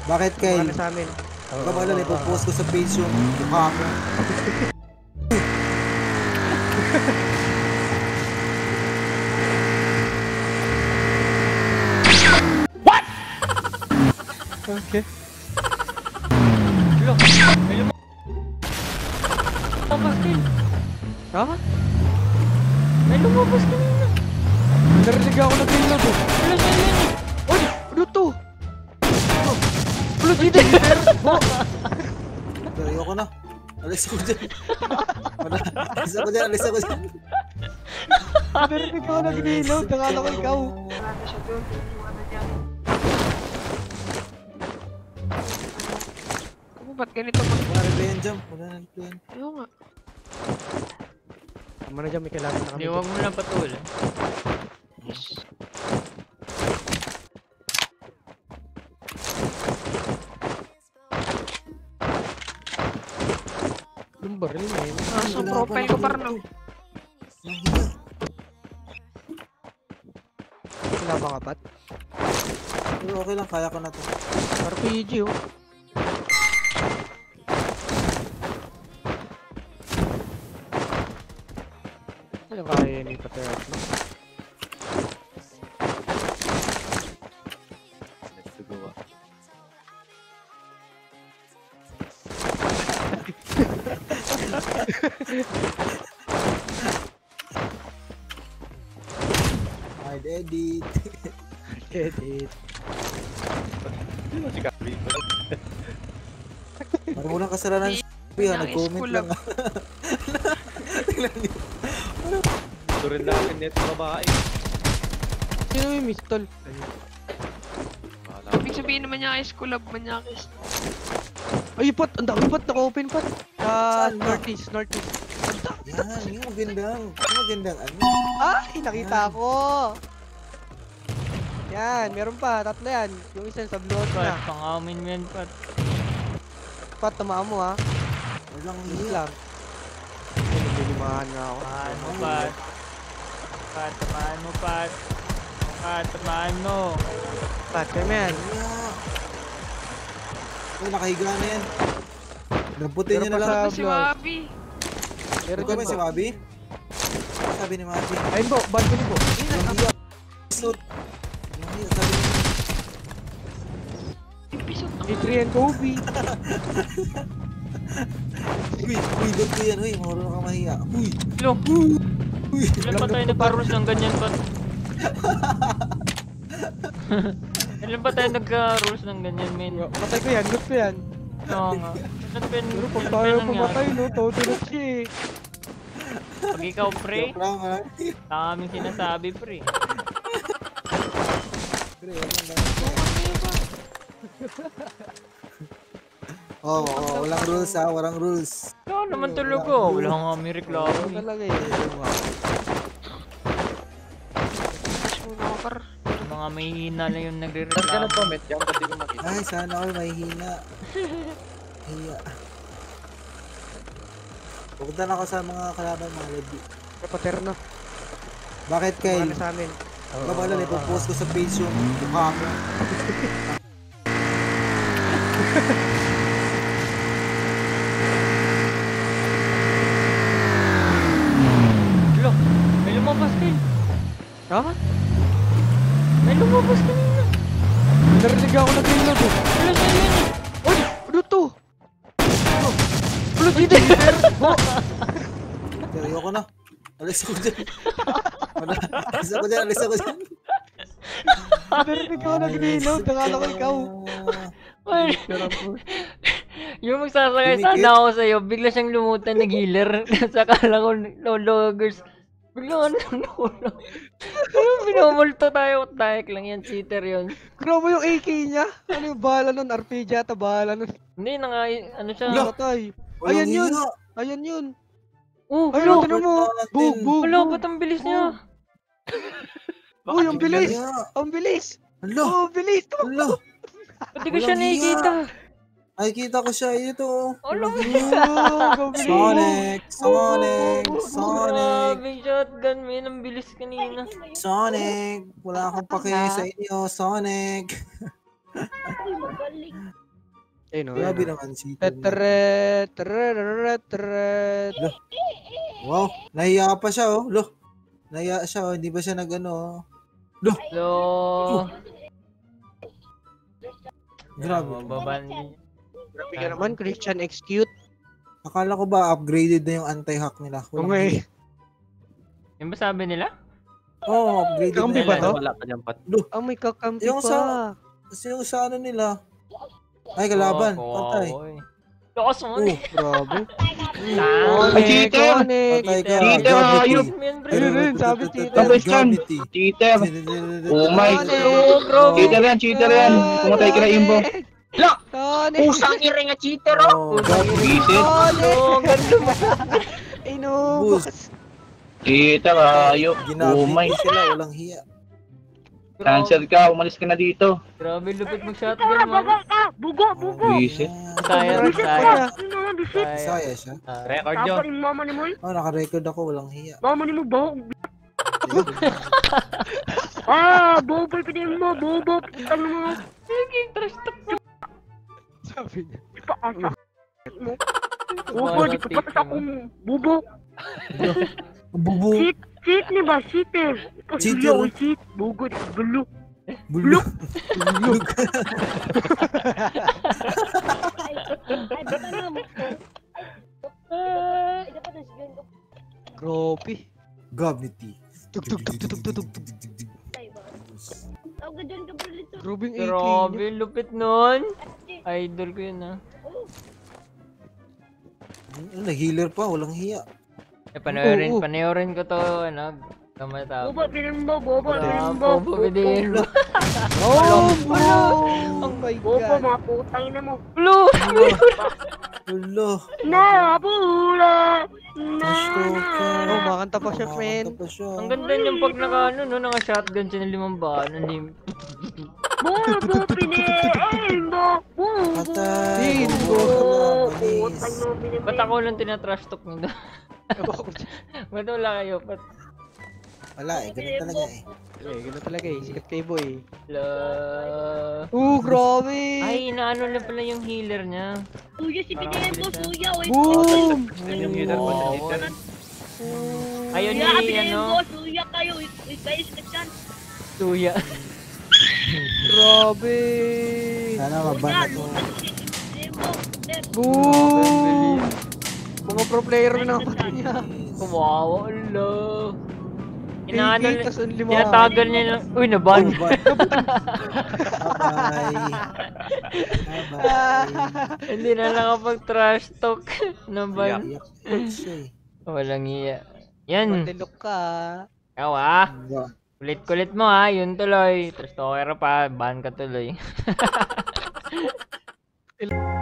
Bakit kay? Marami sa amin. Huwag ka malala, ipopost ko sa page yung mukha mo. What? Okay. Hello. Hello mo. Lumabas din. Ha? May lumabas kanina. Narinig ako na payload eh. Hello, saan yan eh? Uy! Ano to? Ulo dito! Pero ayoko na. Alis ako dyan. Alis ako dyan, alis ako dyan. Narinig ako na ginilaw. Nakala ko ikaw. Ako ba't ganito mo? Wala na play yan dyan. Wala na play yan. Ayaw nga. Tama na dyan, may kailangan na kami. Hindi, huwag mo lang patul. Yes. Yung baril na yun. Nasa profile ko parang Wala ba nga ba't? Pero okay lang, kaya ko na to. RPG oh. Ano kaya yun yung paterat no? Let's go. Hard edit. Edit. Sino si Gabi? Parang walang kasalanan sa ha, nag-comment lang. Tingnan niyo. Ito rin natin neto babae. Sino yung mistol? Ibig sabihin naman niya is collab manyakis. Ay pot! Ang dami pot! Naka-open pot! Sa Saan ba? northeast. Yan, yung magandang ano. Ay! Nakita ko! Yan! Meron pa! Tatlo yan! Yung isa sa blue out na. Pat, pang-amin mo yan, Pat. Pat, tamaan mo ha! Walang Hindi hiya. lang. Nilimahan na ako. Tamaan mo, Pat. Pat, tamaan mo, Pat. Pat, tamaan mo. Pat, kaya mo yan. Hiya. Uy, nakahiga na yan. Nabutin Pero niya na pa lang. sa- Ito si Wabi. Meron Ikaw dyan ba si po. Wabi? Ano sabi ni Wabi? Ayun po! Balcony po! Walang hiya. Suit. Walang hiya, sabi ni Episode na. Adrian Kobe! Uy, doon ko yan. Uy, marunong ka mahiya. Uy, Hello. uy. Ilan pa tayo nagka-rules ng ganyan, Pat? Ilan pa tayo nagka-rules ng ganyan, men? Patay ko yan! Loot ko yan! Oo nga. Ilan pa Pero pag ilan pa tayo nangyari? pumatay no, todo na siya eh. Pag ikaw, pre, Joke lang, ha? kaming sinasabi, pre. Pre, walang lang. Oo, walang rules ha, walang rules. Wala naman tulog ko. Wala nga kami reklamo. Ano eh. talaga eh. Mas muna ako par. Mga may hina na yung nagre-reklamo. Ay, sana all may hina. Hiya. Pupunta na ako sa mga kalaban, mga lady. Paterno. Bakit kay? Marami sa amin. Huwag ka malala, ipopost ko sa page yung mukha mo. Hello. May lumabas din. Ha? May lumabas kanina. Narinig ako na payload eh. Hello, saan yan eh? Uy! Ano to? Ulo dito! Pero ayoko na. Alis ako dyan. Alis ako dyan, alis ako dyan. Narinig ako na ginilaw. Nakala ko ikaw. Ay, yung magsasakay Dumikit. sana ako sa'yo, bigla siyang lumutan na healer. Sakala ko, loggers. Bigla ano, ano, binumulto tayo. Tayo lang yan, cheater yun. Grabe yung AK niya. Ano yung bahala nun? RPG yata bahala nun. Hindi, ano siya. Wala. Patay. Walang Ayan yun. hiya. Ayan yun. Oh, Ayun, hello. tinan mo. Bug, bug, Hello, bug. ba't ang bilis niya? Uy, ang bilis. Hiya. Ang bilis. Alo, Oh, ang bilis. alo. Ba't di ko siya Walang hiya. nakikita? Ay, kita ko siya. Ito. Ano? Oh, ang bilis. Sonic, Sonic, Sonic, Grabe, shotgun, man. Ang bilis kanina. Sonic. Wala akong pake sa inyo, Sonic. Ayun o. Grabe naman si Teret, teret, teret. Wow, nahiya pa siya oh. Lo. Nahiya siya oh. Hindi ba siya nag-ano oh. Lo. Grabe. Mababan. Grabe ka naman, Christian X cute. Akala ko ba upgraded na yung anti-hack nila? Okay. Yung ba sabi nila? Oo, upgraded Kampi na ba nila. to? Wala pa dyan pat. Ah, may kakampi Yung pa. Kasi yung sa ano nila. Ay, kalaban. Patay. Lakas mo. Oh, Grabe. Ay, cheater! patay ka. Cheater, Gravity. ayup! Ayun, sabi cheater. Tapos yan. Gravity. Cheater! Oh my Sonic! God! Cheater yan! Pumatay ka na Imbo. La! Sonic! Pusang iri nga cheater oh! Oh, gravity. Visit! Oh, ganda mo. Inubos. Cheater, ayop! Oh my! Ginabit sila, walang hiya. Cancel ka, umalis ka na dito. Grabe, lupit mag-shotgun mo. Bugo, bugo. Visit! Saya, Bisit saya. ka. Ano nga, bisit? Saya siya. Record nyo. Tapos yung mama ni mo, Oh, naka-record ako, walang hiya. mama ni mo, baho. Bobo, pinin mo, bobo. Ano mo, Naging trash talk mo. Sabi niya. paasa. Mo. Bobo, di ko patas akong bubo. Bubu. Cheat ni ba? Cheater. Ito Cheater. suya o cheat. Bugo, di ko gulo. Bulok. Grabe. Gravity. Tug, tug, tug, tug, tug, tug. Grabe yung AK Grabe, niya. lupit nun. Idol ko yun ah. Nag-healer pa, walang hiya. Oo. Panoorin ko to, ano, kamata. Bobo, pinin mo, bobo, pinin mo. Bobo, pinin mo. Oh, oh my Bobo, God. mga putang na mo. Lu! Ulo. Nabula! Oh, makanta pa siya, friend. Makakanta pa siya. Ang ganda niyang pag naka, ano, no, naka-shotgun siya ng 5 ba, Bobo, pinin mo! Bobo! Patay. Bingo. Bubo. Putang na mo, pinin mo. Ba't ako lang tinatrash talk nito? Ba't wala kayo? Ba't Wala eh, ganun talaga eh. Gano'n talaga eh. Sikat kay boy. la... Grabe. Ay, inaano lang pala yung healer niya. Suya, si pinin mo, suya. Boom. Yung healer ko sa cheater. Ayun Suya, ni, pinin ano, mo, suya kayo. Kayo sikat yan. Tuya. Grabe. Sana mabana to. Pinin mo. Boom. Mga pro player na napatay niya. Kumawa, ala. Inaano AK, lang, tas ang lima. tinatagal niya lang. Uy, naban. Bye. Bye. Hindi na nakapag-trash talk. Naban. Iyak po siya eh. Walang iya. Yan. Matilok ka. Ikaw ah. Ba? Kulit-kulit mo ha. Yun tuloy. Trash talker pa. Ban ka tuloy.